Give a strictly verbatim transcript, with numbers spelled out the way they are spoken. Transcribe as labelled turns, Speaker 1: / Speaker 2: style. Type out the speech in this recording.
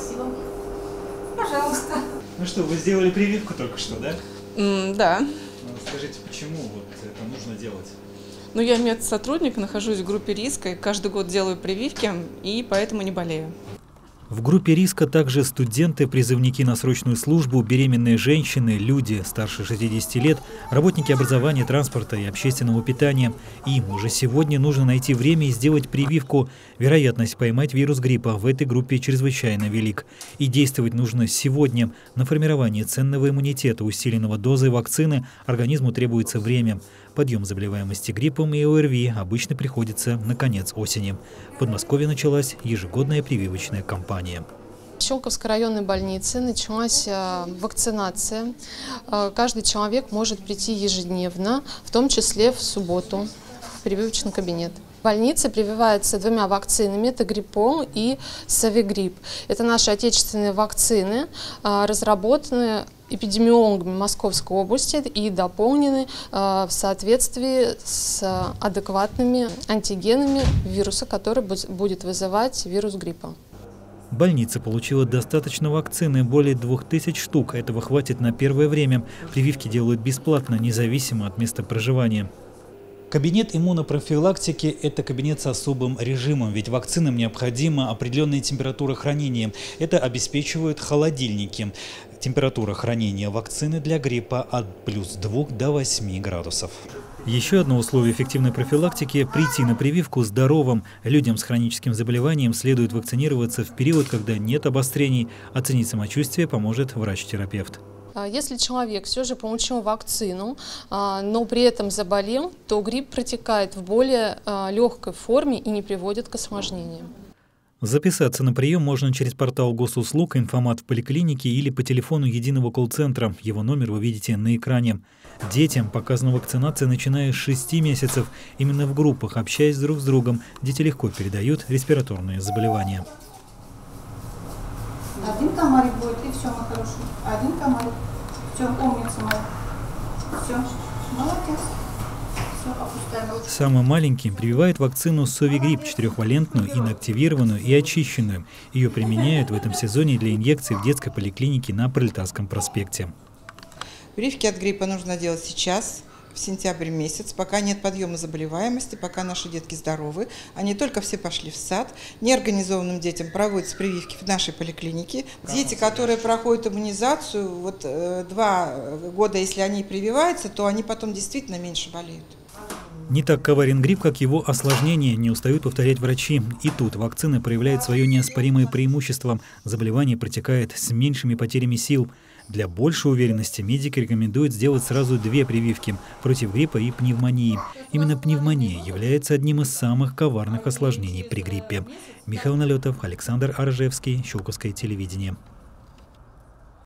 Speaker 1: Спасибо. Пожалуйста.
Speaker 2: Ну что, вы сделали прививку только что, да?
Speaker 3: Mm, да.
Speaker 2: Скажите, почему вот это нужно делать?
Speaker 3: Ну, я медсотрудник, нахожусь в группе риска, и каждый год делаю прививки, и поэтому не болею.
Speaker 4: В группе риска также студенты, призывники на срочную службу, беременные женщины, люди старше шестидесяти лет, работники образования, транспорта и общественного питания. Им уже сегодня нужно найти время и сделать прививку. Вероятность поймать вирус гриппа в этой группе чрезвычайно велик. И действовать нужно сегодня. На формирование ценного иммунитета, усиленного дозой вакцины, организму требуется время. Подъем заболеваемости гриппом и ОРВИ обычно приходится на конец осени. В Подмосковье началась ежегодная прививочная кампания.
Speaker 5: В Щелковской районной больнице началась вакцинация. Каждый человек может прийти ежедневно, в том числе в субботу, в прививочный кабинет. В больнице прививается двумя вакцинами – это гриппол и совигрипп. Это наши отечественные вакцины, разработанные эпидемиологами Московской области и дополнены в соответствии с адекватными антигенами вируса, который будет вызывать вирус гриппа.
Speaker 4: Больница получила достаточно вакцины, более двух тысяч штук. Этого хватит на первое время. Прививки делают бесплатно, независимо от места проживания. Кабинет иммунопрофилактики – это кабинет с особым режимом, ведь вакцинам необходима определенная температура хранения. Это обеспечивают холодильники. Температура хранения вакцины для гриппа от плюс двух до восьми градусов. Еще одно условие эффективной профилактики – прийти на прививку здоровым. Людям с хроническим заболеванием следует вакцинироваться в период, когда нет обострений. Оценить самочувствие поможет врач-терапевт.
Speaker 5: Если человек все же получил вакцину, но при этом заболел, то грипп протекает в более легкой форме и не приводит к осложнениям.
Speaker 4: Записаться на прием можно через портал госуслуг, информат в поликлинике или по телефону единого колл-центра. Его номер вы видите на экране. Детям показана вакцинация, начиная с шести месяцев. Именно в группах, общаясь друг с другом, дети легко передают респираторные заболевания.
Speaker 1: Один комарик будет, и все, мой хороший. Один комарик. Все, умница моя. Все, молодец. Все, опускаем ручку.
Speaker 4: Самым маленьким прививают вакцину совигрипп, четырехвалентную, инактивированную и очищенную. Ее применяют в этом сезоне для инъекций в детской поликлинике на Пролетарском проспекте.
Speaker 6: Прививки от гриппа нужно делать сейчас, в сентябре месяц, пока нет подъема заболеваемости, пока наши детки здоровы. Они только все пошли в сад. Неорганизованным детям проводятся прививки в нашей поликлинике. Дети, которые проходят иммунизацию, вот э, два года, если они прививаются, то они потом действительно меньше болеют.
Speaker 4: Не так коварен грипп, как его осложнения, не устают повторять врачи. И тут вакцина проявляет свое неоспоримое преимущество. Заболевание протекает с меньшими потерями сил. Для большей уверенности медики рекомендуют сделать сразу две прививки против гриппа и пневмонии. Именно пневмония является одним из самых коварных осложнений при гриппе. Михаил Налетов, Александр Аржевский, Щелковское телевидение.